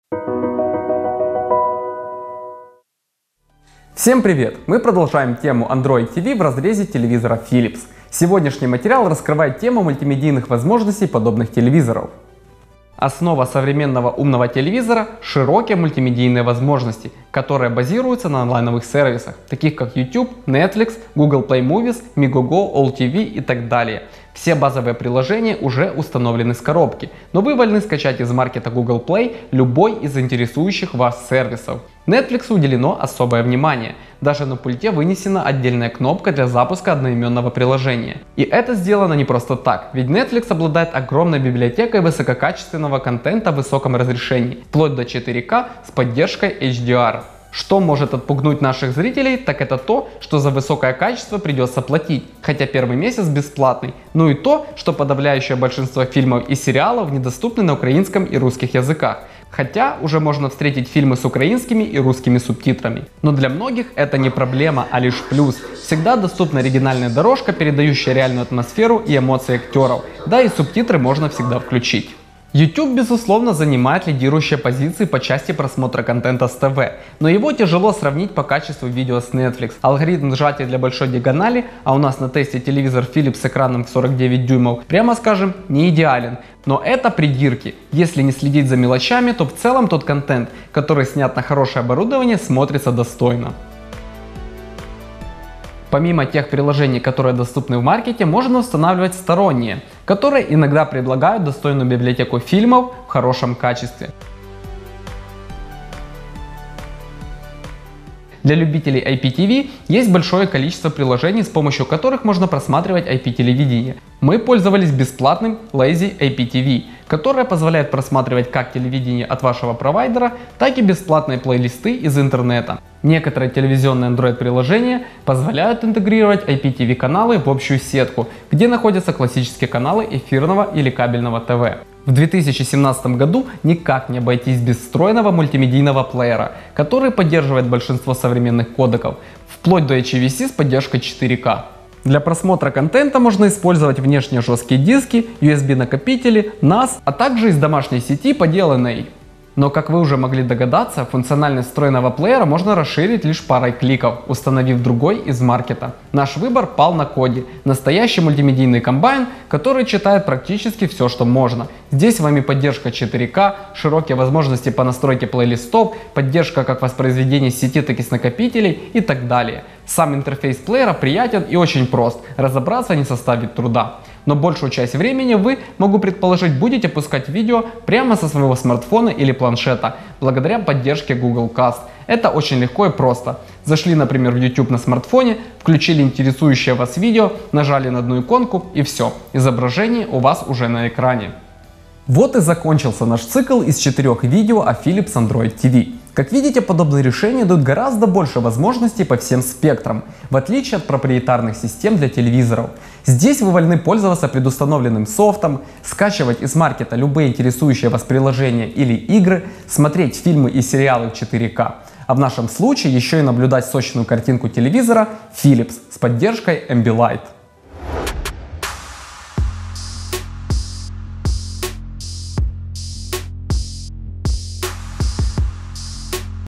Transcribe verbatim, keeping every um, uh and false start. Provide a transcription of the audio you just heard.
Всем привет! Мы продолжаем тему Android ти ви в разрезе телевизора Philips. Сегодняшний материал раскрывает тему мультимедийных возможностей подобных телевизоров. Основа современного умного телевизора – широкие мультимедийные возможности, которые базируются на онлайновых сервисах, таких как YouTube, Netflix, Google Play Movies, Megogo, All ти ви и так далее. Все базовые приложения уже установлены с коробки, но вы вольны скачать из маркета Google Play любой из интересующих вас сервисов. Netflix уделено особое внимание. Даже на пульте вынесена отдельная кнопка для запуска одноименного приложения. И это сделано не просто так, ведь Netflix обладает огромной библиотекой высококачественного контента в высоком разрешении, вплоть до четыре ка с поддержкой эйч ди ар. Что может отпугнуть наших зрителей, так это то, что за высокое качество придется платить, хотя первый месяц бесплатный. Ну и то, что подавляющее большинство фильмов и сериалов недоступны на украинском и русских языках. Хотя уже можно встретить фильмы с украинскими и русскими субтитрами. Но для многих это не проблема, а лишь плюс. Всегда доступна оригинальная дорожка, передающая реальную атмосферу и эмоции актеров. Да и субтитры можно всегда включить. YouTube, безусловно, занимает лидирующие позиции по части просмотра контента с ТВ, но его тяжело сравнить по качеству видео с Netflix. Алгоритм сжатия для большой диагонали, а у нас на тесте телевизор Philips с экраном в сорок девять дюймов, прямо скажем, не идеален. Но это придирки. Если не следить за мелочами, то в целом тот контент, который снят на хорошее оборудование, смотрится достойно. Помимо тех приложений, которые доступны в маркете, можно устанавливать сторонние, которые иногда предлагают достойную библиотеку фильмов в хорошем качестве. Для любителей ай пи ти ви есть большое количество приложений, с помощью которых можно просматривать ай пи-телевидение. Мы пользовались бесплатным Lazy ай пи ти ви, которое позволяет просматривать как телевидение от вашего провайдера, так и бесплатные плейлисты из интернета. Некоторые телевизионные Android-приложения позволяют интегрировать ай пи ти ви каналы в общую сетку, где находятся классические каналы эфирного или кабельного ТВ. В две тысячи семнадцатом году никак не обойтись без встроенного мультимедийного плеера, который поддерживает большинство современных кодеков, вплоть до эйч и ви си с поддержкой четыре ка. Для просмотра контента можно использовать внешние жесткие диски, ю эс би-накопители, нас, а также из домашней сети, поделанной. Но, как вы уже могли догадаться, функциональность встроенного плеера можно расширить лишь парой кликов, установив другой из маркета. Наш выбор пал на Kodi, настоящий мультимедийный комбайн, который читает практически все, что можно. Здесь с вами поддержка четыре ка, широкие возможности по настройке плейлистов, поддержка как воспроизведения с сети, так и с накопителей и так далее. Сам интерфейс плеера приятен и очень прост, разобраться не составит труда. Но большую часть времени вы, могу предположить, будете пускать видео прямо со своего смартфона или планшета, благодаря поддержке Google Cast. Это очень легко и просто. Зашли, например, в YouTube на смартфоне, включили интересующее вас видео, нажали на одну иконку и все, изображение у вас уже на экране. Вот и закончился наш цикл из четырех видео о Philips Android ти ви. Как видите, подобные решения дают гораздо больше возможностей по всем спектрам, в отличие от проприетарных систем для телевизоров. Здесь вы вольны пользоваться предустановленным софтом, скачивать из маркета любые интересующие вас приложения или игры, смотреть фильмы и сериалы в четыре ка, а в нашем случае еще и наблюдать сочную картинку телевизора Philips с поддержкой Ambilight.